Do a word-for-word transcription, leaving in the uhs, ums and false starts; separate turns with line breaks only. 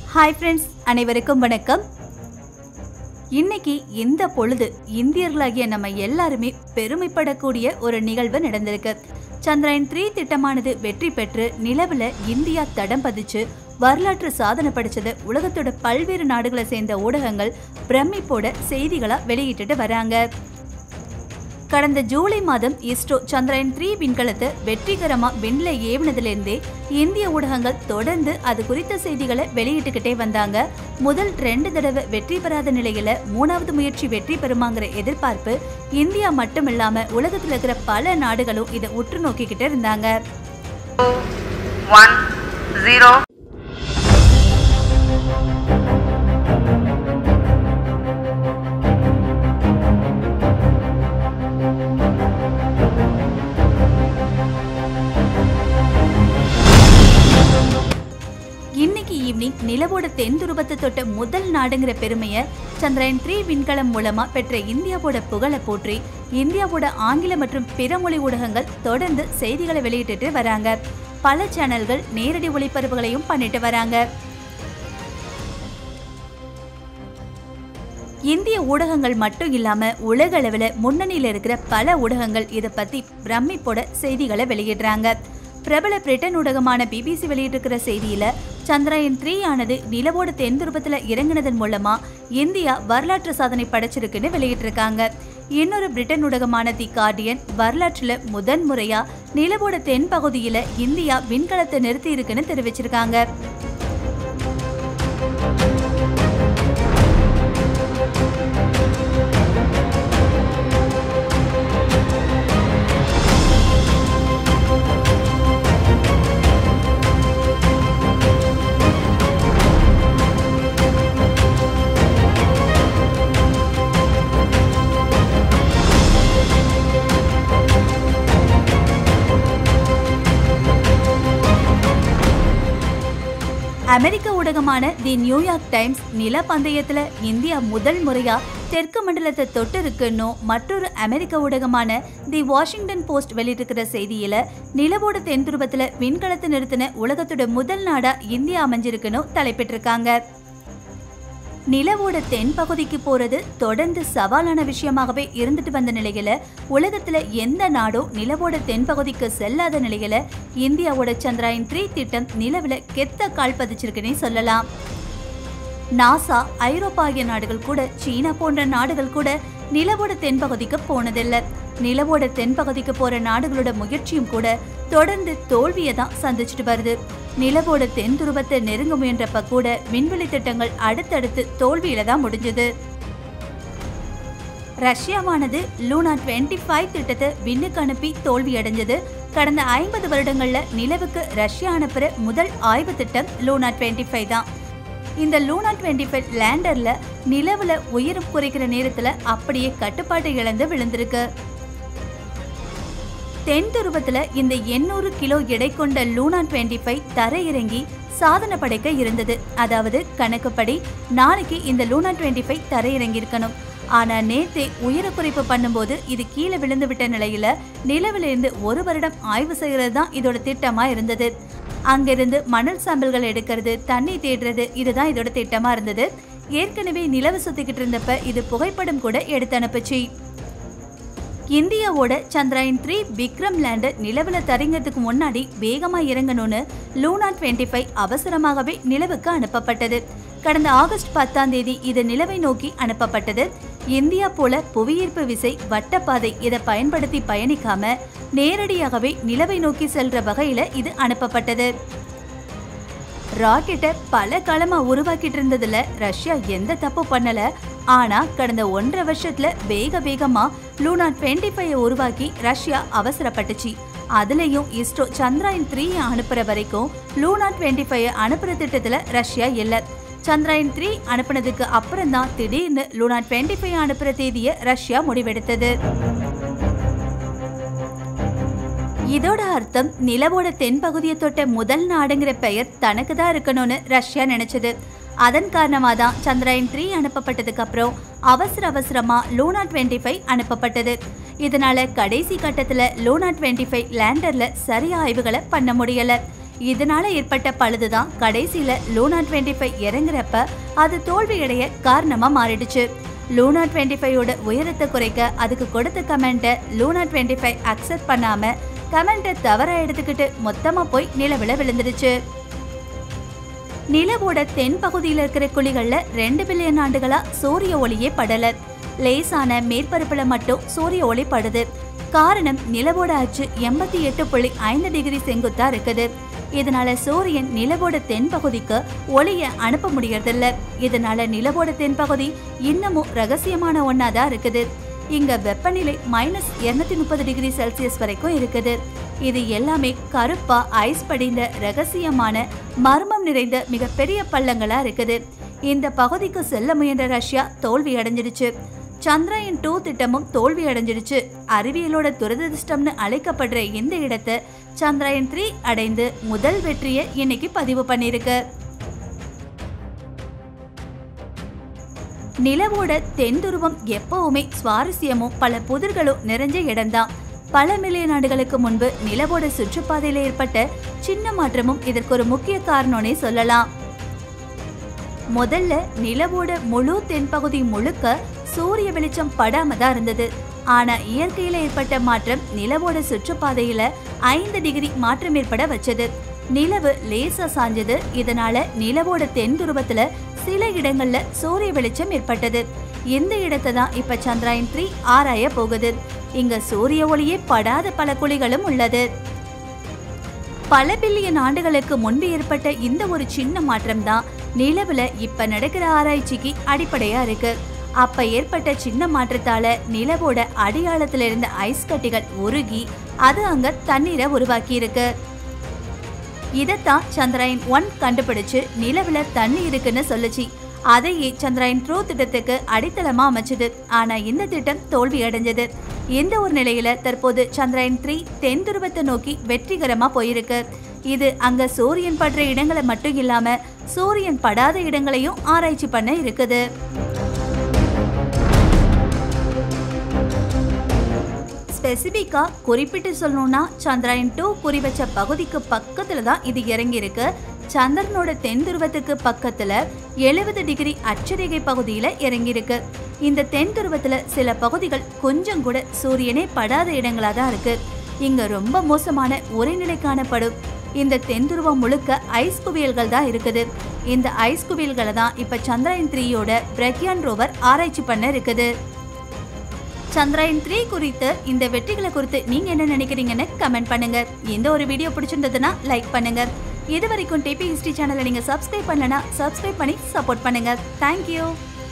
Hi friends, அனைவருக்கும் வணக்கம். இன்னைக்கு இந்த பொழுது இந்தியர்களாகிய நம்ம எல்லாருமே பெருமைப்படக்கூடிய ஒரு நிகழ்வு நடந்திருக்கு. சந்திரயான் த்ரீ திட்டமானது வெற்றி பெற்று நிலவுல இந்தியா தடம் பதிச்சு வரலாற்று சாதனை படிச்சது உலகத்தோட பல்வேறு நாடுகளை சேர்ந்த ஊடகங்கள் பிரமிப்போட செய்திகளா வெளியிட்டு வராங்க. கடந்த ஜூலை மாதம் இஸ்ரோ சந்திரயான் த்ரீ விண்கலத்தை வெற்றிகரமா விண்ல ஏவினதிலிருந்தே இந்திய ஊடகங்கள் தொடர்ந்து அது குறித்த செய்திகளை வெளியிட்டுக்கிட்டே வந்தாங்க. முதல் ரெண்டு தடவை வெற்றி பெறாத நிலையில மூணாவது முயற்சி வெற்றி பெறுமாங்கிற எதிர்பார்ப்பு இந்தியா மட்டும் இல்லாம உலகத்துல இருக்கிற பல நாடுகளும் இதை உற்று நோக்கிக்கிட்டு இருந்தாங்க. இன்னைக்கு ஈவினிங் நிலவோட தென் துருவத்தை தொட்ட முதல் நாடுங்கிற பெருமையை சந்திரயான் த்ரீ விண்கலம் மூலமா பெற்ற இந்தியாவோட புகழை போற்றி இந்தியாவோட ஆங்கில மற்றும் பிற மொழி ஊடகங்கள் தொடர்ந்து செய்திகளை வெளியிட்டு வராங்க. பல சேனல்கள் நேரடி ஒளிபரப்புகளையும் பண்ணிட்டு வராங்க. இந்திய ஊடகங்கள் மட்டும் இல்லாம உலக அளவுல முன்னணியில இருக்கிற பல ஊடகங்கள் இதை பத்தி பிரமிப்போட செய்திகளை வெளியிடுறாங்க. பிரபல பிரிட்டன் ஊடகமான பிபிசி வெளியிட்டிருக்கிற செய்தியில சந்திரயான் த்ரீ ஆனது நிலவோட தென் துருவத்துல இறங்கினதன் மூலமா இந்தியா வரலாற்று சாதனை படைச்சிருக்குன்னு வெளியிட்டிருக்காங்க. இன்னொரு பிரிட்டன் ஊடகமான தி கார்டியன் வரலாற்றுல முதன் முறையா நிலவோட தென் பகுதியில இந்தியா விண்கலத்தை நிறுத்தி இருக்குன்னு தெரிவிச்சிருக்காங்க. அமெரிக்க ஊடகமான தி நியூயார்க் டைம்ஸ் நில பந்தயத்துல இந்தியா முதல் முறையா தெற்கு மண்டலத்தை தொட்டு இருக்குன்னு மற்றொரு அமெரிக்க ஊடகமான தி வாஷிங்டன் போஸ்ட் வெளியிட்டிருக்கிற செய்தியில நிலவோட தென் துருவத்துல விண்கலத்தை நிறுத்தின உலகத்தோட முதல் நாடா இந்தியா அமைஞ்சிருக்குன்னு தலைப்பிட்டிருக்காங்க. நிலவோட தென் பகுதிக்கு போறது தொடர்ந்து சவாலான விஷயமாகவே இருந்துட்டு வந்த நிலையில உலகத்துல எந்த நாடும் நிலவோட தென் பகுதிக்கு செல்லாத நிலையில இந்தியாவோட சந்திரயான் த்ரீ திட்டம் நிலவுல கெத்த கால் பதிச்சிருக்குன்னே சொல்லலாம். நாசா, ஐரோப்பா ஆகிய நாடுகள் கூட சீனா போன்ற நாடுகள் கூட நிலவோட தென் பகுதிக்கு போனதில்லை. நிலவோட தென் பகுதிக்கு போற நாடுகளோட முயற்சியும் கூட தொடர்ந்து தோல்வியை தான் சந்திச்சுட்டு வருது. நிலவோட தென் துருவத்தை நெருங்க முயன்றப்ப கூட விண்வெளி திட்டங்கள் அடுத்தடுத்து தோல்வியில தான் முடிஞ்சது. ரஷ்யாவானது லூனா டுவெண்ட்டி ஃபைவ் திட்டத்தை விண்ணுக்கு அனுப்பி தோல்வி அடைஞ்சது. கடந்த ஐம்பது வருடங்கள்ல நிலவுக்கு ரஷ்யா அனுப்புற முதல் ஆய்வு திட்டம் லூனா டுவெண்ட்டி ஃபைவ் தான். இந்த லூனா டுவெண்ட்டி ஃபைவ் லேண்டர்ல நிலவுல உயரம் குறைக்கிற நேரத்துல அப்படியே கட்டுப்பாட்டை இழந்து விழுந்திருக்கு. தென் துருவத்துல இந்த எண்ணூறு கிலோ எடை கொண்ட லூனா டுவெண்ட்டி ஃபைவ் தரையிறங்கி சாதனை படைக்க இருந்தது. அதாவது கணக்குப்படி நாளைக்கு இந்த லூனா டுவெண்ட்டி ஃபைவ் தரையிறங்கி இருக்கணும். ஆனா நேத்தே உயர குறைப்பு பண்ணும்போது இது கீழே விழுந்து விட்ட நிலையில நிலவிலிருந்து ஒரு வருடம் ஆய்வு செய்யறது தான் இதோட திட்டமா இருந்தது. அங்கிருந்து மணல் சாம்பிள்கள் எடுக்கிறது, தண்ணி தேடுறது, இதுதான் இதோட திட்டமா இருந்தது. ஏற்கனவே நிலவு சுத்திக்கிட்டு இருந்தப்ப இது புகைப்படம் கூட எடுத்து அனுப்புச்சு. இந்தியாவோட சந்திரயான் த்ரீ விக்ரம் லேண்டர் நிலவுல தரைங்கிறதுக்கு முன்னாடி வேகமா இறங்கணும்னு லூனா டுவெண்ட்டி ஃபைவ் அவசரமாகவே நிலவுக்கு அனுப்பப்பட்டது. கடந்த ஆகஸ்ட் பத்தாம் தேதி இது நிலவை நோக்கி அனுப்பப்பட்டது. இந்தியா போல புவியீர்ப்பு விசை, வட்டப்பாதை இதை பயன்படுத்தி பயணிக்காம நேரடியாகவே நிலவை நோக்கி செல்ற வகையில இது அனுப்பப்பட்டது. ராக்கெட்டை பல காலமா உருவாக்கிட்டு இருந்ததுல ரஷ்யா எந்த தப்பு பண்ணல. ஆனா கடந்த ஒன்றரை வருஷத்துல வேக வேகமா லூனா டுவெண்ட்டி ஃபைவ் உருவாக்கி ரஷ்யா அவசரப்பட்டுச்சு. அதுலயும் இஸ்ரோ சந்திரயான் த்ரீ அனுப்புற வரைக்கும் லூனா டுவெண்ட்டி ஃபைவ் அனுப்புற திட்டத்துல ரஷ்யா இல்ல. சந்திரயான் த்ரீ அனுப்புனதுக்கு அப்புறம் தான் திடீர்னு லூனா டுவெண்ட்டி ஃபைவ் அனுப்புற தேதியை ரஷ்யா முடிவெடுத்தது. இதோட அர்த்தம் நிலவோட தென் பகுதியை தொட்ட முதல் நாடுங்கிற பெயர் தனக்கு தான் இருக்கணும்னு ரஷ்யா நினைச்சது. அதன் காரணமா தான் சந்திரயான் த்ரீ அனுப்பப்பட்டதுக்கு அப்புறம் அவசர அவசரமா லூனா டுவெண்ட்டி ஃபைவ் அனுப்பப்பட்டது. இதனால கடைசி கட்டத்துல லூனா டுவெண்ட்டி ஃபைவ் லேண்டர்ல சரியா ஆய்வுகளை பண்ண முடியல. இதனால ஏற்பட்ட பழுதுதான் கடைசியில லூனா இருபத்தி ஐந்து இறங்குறப்ப அது தோல்வியடைய காரணமா மாறிடுச்சு. லூனா இருபத்தி ஐந்து உயரத்தை குறைக்க அதுக்கு கொடுத்த கமெண்ட்டை லூனா இருபத்தி ஐந்து அக்செப்ட் பண்ணாம கமெண்ட்டை தவறா எடுத்துக்கிட்டு மொத்தமா போய் நிலவுல விழுந்துடுச்சு. நிலவோட தென் பகுதியில் இருக்கிற குழிகள்ல ரெண்டு பில்லியன் ஆண்டுகளா சூரிய ஒளியே படல. லேசான மேற்பரப்புல மட்டும் சூரிய ஒளி படுது. காரணம் நிலவோட அச்சு எண்பத்தி எட்டு புள்ளி ஐந்து டிகிரி செங்குத்தா இருக்குது. இதனால சூரியன் நிலவோட தென் பகுதிக்கு ஒளிய அனுப்ப முடியறதில்ல. இதனால நிலவோட தென்பகுதி இன்னமும் ரகசியமான ஒன்னாதான் இருக்குது. இங்க வெப்பநிலை மைனஸ் இருநூத்தி முப்பது டிகிரி செல்சியஸ் வரைக்கும் இருக்குது. இது எல்லாமே கருப்பா ஐஸ் படிந்த ரகசியமான மர்மம் நிறைந்த மிகப்பெரிய பள்ளங்களா இருக்குது. இந்த பகுதிக்கு செல்ல முயன்ற ரஷ்யா தோல்வி அடைஞ்சிடுச்சு. சந்திராயன் டூ திட்டமும் தோல்வி அடைஞ்சிடுச்சு. அறிவியலோட துரதிருஷ்டம்னு அழைக்கப்படுற இந்த இடத்தை சந்திராயன் த்ரீ அடைந்து முதல் வெற்றியை இன்னைக்கு பதிவு பண்ணிருக்கு. நிலவோட தென் துருவம் எப்பவுமே சுவாரஸ்யமும் பல புதிர்களும் நிறைஞ்ச இடம்தான். பல மில்லியன் ஆண்டுகளுக்கு முன்பு நிலவோட சுற்றுப்பாதையில ஏற்பட்ட சின்ன மாற்றமும் இதற்கு ஒரு முக்கிய காரணம்னே சொல்லலாம். முதல்ல நிலவோட முழு தென்பகுதி முழுக்க சூரிய வெளிச்சம் படாம தான் இருந்தது. ஆனா இயற்கையில ஏற்பட்ட மாற்றம் நிலவோட சுற்றுப்பாதையில ஐந்து டிகிரி மாற்றம் ஏற்பட வச்சது. நிலவு லேசா சாஞ்சது. இதனால நிலவோட தென் துருவத்துல சில இடங்கள்ல சூரிய வெளிச்சம் ஏற்பட்டது. இந்த இடத்தை தான் இப்ப சந்திராயன் த்ரீ ஆராய போகுது. இங்க சூரிய ஒளியே படாத பல குழிகளும் உள்ளது. பல பில்லியன் ஆண்டுகளுக்கு முன்பு ஏற்பட்ட இந்த ஒரு சின்ன மாற்றம் தான் நிலவுல இப்ப நடக்கிற ஆராய்ச்சிக்கு அடிப்படையா இருக்கு. அப்ப ஏற்பட்ட சின்ன மாற்றத்தால நிலவோட அடியாளத்துல இருந்த ஐஸ் கட்டிகள் உருகி அது அங்க தண்ணீரை உருவாக்கி இருக்கு. இதத்தான் சந்திராயன் ஒன் கண்டுபிடிச்சு நிலவுல தண்ணி இருக்குன்னு சொல்லுச்சு. அதையே சந்திராயன் டூ திட்டத்துக்கு அடித்தளமா அமைச்சது. ஆனா இந்த திட்டம் தோல்வி அடைஞ்சது. இந்த ஒரு நிலையில தற்போது சந்திராயன் த்ரீ தென் துருவத்தை நோக்கி வெற்றிகரமா போயிருக்கு. இது அங்க சூரியன் படுற இடங்களை மட்டும் இல்லாம சூரியன் படாத இடங்களையும் ஆராய்ச்சி பண்ண இருக்குது. ஸ்பெசிபிக்கா குறிப்பிட்டு சொல்லணும்னா சந்திராயன் டூ குறி வச்ச பகுதிக்கு பக்கத்துல தான் இது இறங்கி இருக்கு. சந்திரனோட தென் துருவத்துக்கு பக்கத்துல எழுபது டிகிரி அட்சரேகை பகுதியில இறங்கியிருக்கு. இந்த தென் துருவத்துல சில பகுதிகள் கொஞ்சம் கூட சூரியனே படாத இடங்களா தான் இருக்கு. இங்க ரொம்ப மோசமான உரைநிலை காணப்படும். இந்த தென் துருவம் முழுக்க ஐஸ் குவியல்கள் தான் இருக்குது. இந்த ஐஸ் குவியல்களை தான் இப்ப சந்திராயன் த்ரீயோட பிரக்யான் ரோவர் ஆராய்ச்சி பண்ண இருக்குது. சந்திராயன் த்ரீ குறித்து இந்த வெற்றிகளை குறித்து நீங்க என்ன நினைக்கிறீங்கன்னு கமெண்ட் பண்ணுங்க. இந்த ஒரு வீடியோ பிடிச்சிருந்ததுன்னா லைக் பண்ணுங்க. இது வரைக்கும் டிபி ஹிஸ்டரி சேனலை நீங்க சப்ஸ்கிரைப் பண்ணலனா சப்ஸ்கிரைப் பண்ணி சப்போர்ட் பண்ணுங்க. தேங்க்யூ.